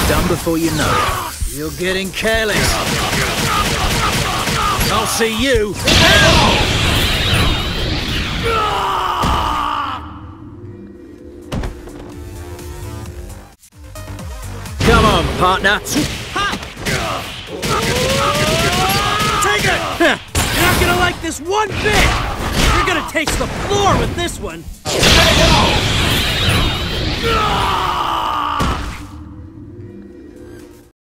done before you know it. You're getting careless. I'll see you. Come on, partner. Take it! You're not gonna like this one bit! You're gonna taste the floor with this one!